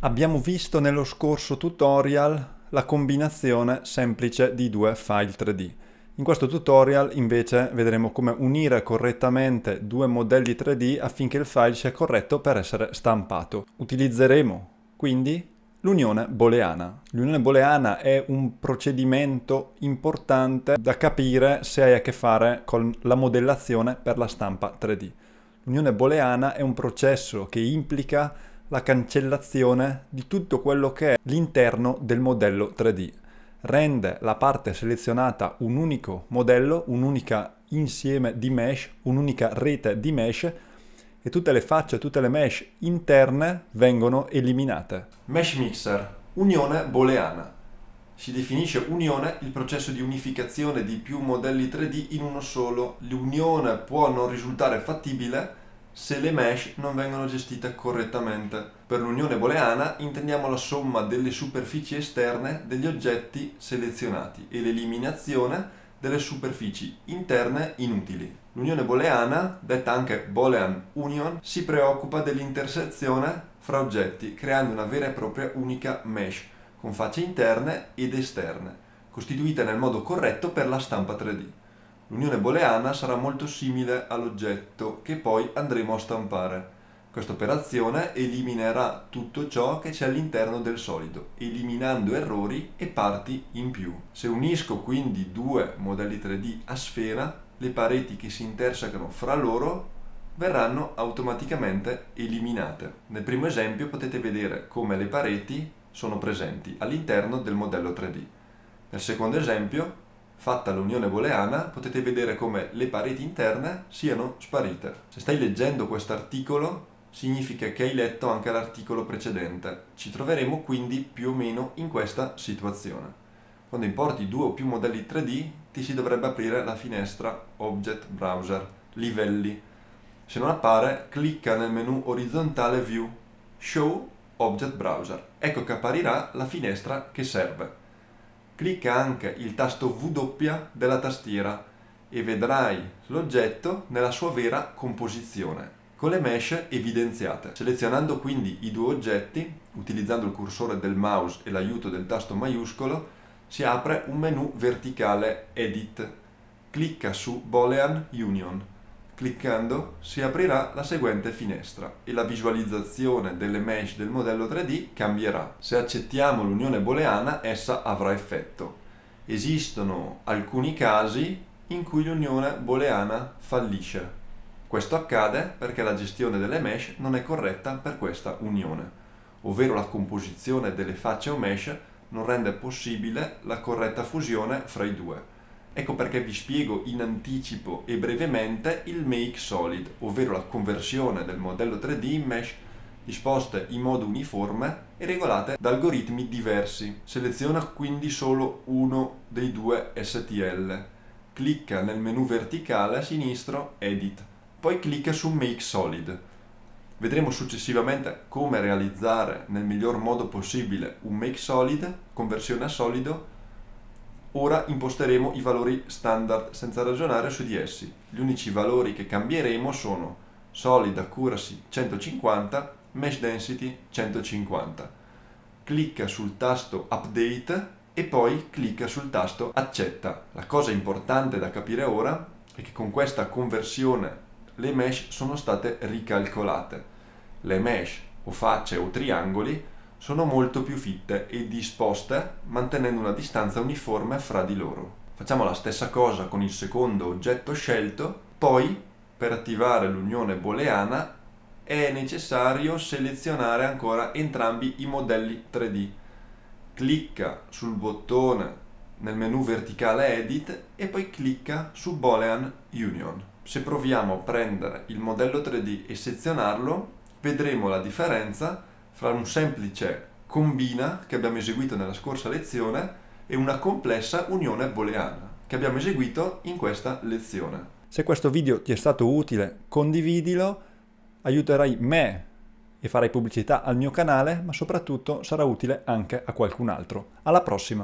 Abbiamo visto nello scorso tutorial la combinazione semplice di due file 3D. In questo tutorial invece vedremo come unire correttamente due modelli 3D affinché il file sia corretto per essere stampato. Utilizzeremo quindi l'unione booleana. L'unione booleana è un procedimento importante da capire se hai a che fare con la modellazione per la stampa 3D. L'unione booleana è un processo che implica la cancellazione di tutto quello che è l'interno del modello 3D. Rende la parte selezionata un unico modello, un unico insieme di mesh, un'unica rete di mesh e tutte le facce, tutte le mesh interne vengono eliminate. Mesh Mixer, unione booleana. Si definisce unione il processo di unificazione di più modelli 3D in uno solo. L'unione può non risultare fattibile se le mesh non vengono gestite correttamente. Per l'unione booleana intendiamo la somma delle superfici esterne degli oggetti selezionati e l'eliminazione delle superfici interne inutili. L'unione booleana, detta anche Boolean Union, si preoccupa dell'intersezione fra oggetti, creando una vera e propria unica mesh, con facce interne ed esterne, costituite nel modo corretto per la stampa 3D. L'unione booleana sarà molto simile all'oggetto che poi andremo a stampare. Questa operazione eliminerà tutto ciò che c'è all'interno del solido, eliminando errori e parti in più. Se unisco quindi due modelli 3D a sfera, le pareti che si intersecano fra loro verranno automaticamente eliminate. Nel primo esempio potete vedere come le pareti sono presenti all'interno del modello 3D. Nel secondo esempio, fatta l'unione booleana, potete vedere come le pareti interne siano sparite. Se stai leggendo questo articolo, significa che hai letto anche l'articolo precedente. Ci troveremo quindi più o meno in questa situazione. Quando importi due o più modelli 3D, ti si dovrebbe aprire la finestra Object Browser, Livelli. Se non appare, clicca nel menu orizzontale View, Show Object Browser. Ecco che apparirà la finestra che serve. Clicca anche il tasto W della tastiera e vedrai l'oggetto nella sua vera composizione, con le mesh evidenziate. Selezionando quindi i due oggetti, utilizzando il cursore del mouse e l'aiuto del tasto maiuscolo, si apre un menu verticale Edit. Clicca su Boolean Union. Cliccando si aprirà la seguente finestra e la visualizzazione delle mesh del modello 3D cambierà. Se accettiamo l'unione booleana, essa avrà effetto. Esistono alcuni casi in cui l'unione booleana fallisce. Questo accade perché la gestione delle mesh non è corretta per questa unione, ovvero la composizione delle facce o mesh non rende possibile la corretta fusione fra i due. Ecco perché vi spiego in anticipo e brevemente il Make Solid, ovvero la conversione del modello 3D in mesh disposte in modo uniforme e regolate da algoritmi diversi. Seleziona quindi solo uno dei due STL. Clicca nel menu verticale a sinistro Edit, poi clicca su Make Solid. Vedremo successivamente come realizzare nel miglior modo possibile un Make Solid, conversione a solido. Ora imposteremo i valori standard senza ragionare su di essi. Gli unici valori che cambieremo sono Solid Accuracy 150, Mesh Density 150. Clicca sul tasto Update e poi clicca sul tasto Accetta. La cosa importante da capire ora è che con questa conversione le mesh sono state ricalcolate. Le mesh o facce o triangoli sono molto più fitte e disposte mantenendo una distanza uniforme fra di loro. Facciamo la stessa cosa con il secondo oggetto scelto, poi per attivare l'unione booleana è necessario selezionare ancora entrambi i modelli 3D. Clicca sul bottone nel menu verticale Edit e poi clicca su Boolean Union. Se proviamo a prendere il modello 3D e sezionarlo, vedremo la differenza fra un semplice combina che abbiamo eseguito nella scorsa lezione e una complessa unione booleana che abbiamo eseguito in questa lezione. Se questo video ti è stato utile, condividilo, aiuterai me e farai pubblicità al mio canale, ma soprattutto sarà utile anche a qualcun altro. Alla prossima!